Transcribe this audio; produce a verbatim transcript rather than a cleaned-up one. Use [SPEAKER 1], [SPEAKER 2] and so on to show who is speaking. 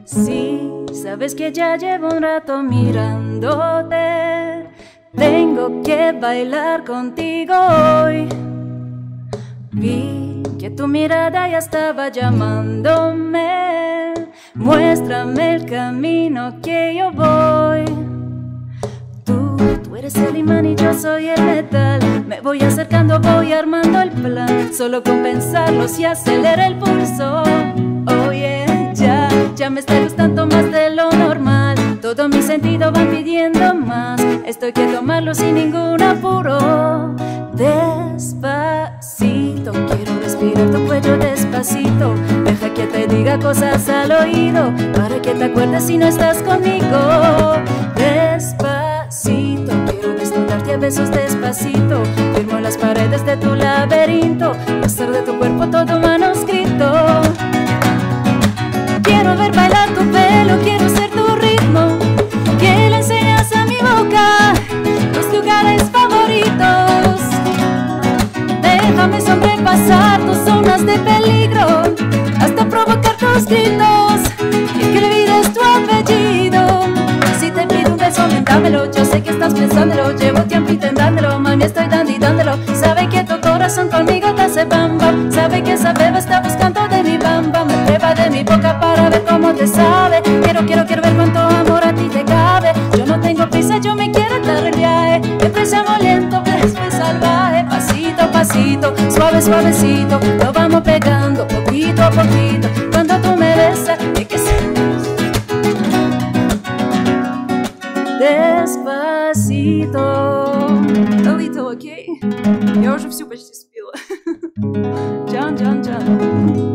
[SPEAKER 1] Sí, sabes que ya llevo un rato mirándote. Tengo que bailar contigo hoy. Vi que tu mirada ya estaba llamándome. Muéstrame el camino que yo voy. Tú, tú eres el imán y yo soy el metal. Me voy acercando, voy armando el plan. Solo con pensarlo se acelera el pulso. Oh yeah, ya, ya me está gustando más de lo normal. Todos mis sentidos van pidiendo más. Estoy que tomarlo sin ningún apuro. Despacito, quiero respirar tu cuello despacito. Deja que te diga cosas al oído, para que te acuerdes si no estás conmigo. Despacito, quiero desnudarte a besos despacito. Firmo las paredes de tu laberinto y hacer de tu cuerpo todo manuscrito. Quiero ver bailar tu pelo, quiero ser tu ritmo, que le enseñas a mi boca tus lugares favoritos. Déjame sobrepasar tus zonas de peligro, hasta provocar tus gritos y que olvides tu apellido. Si te pido un beso, dámelo, yo sé que estás pensándolo. Llevo tiempo intentándolo, mami, estoy dando y dándolo. Sabe que tu corazón conmigo te hace bam bam. Sabe que esa beba está buscando de mi bam bam. Me prueba de mi boca para ver cómo te sabe. Quiero, quiero, quiero ver cuánto amor a ti te cabe. Yo no tengo prisa, yo me quiero dar el viaje. Empezamos lento, después salvaje. Pasito a pasito, suave, suavecito. Lo vamos pegando poquito a poquito. Cuando tú me besas, es que se... Despacito. Алito, окей? Я уже всю почти спела. Джан, Джан, Джан.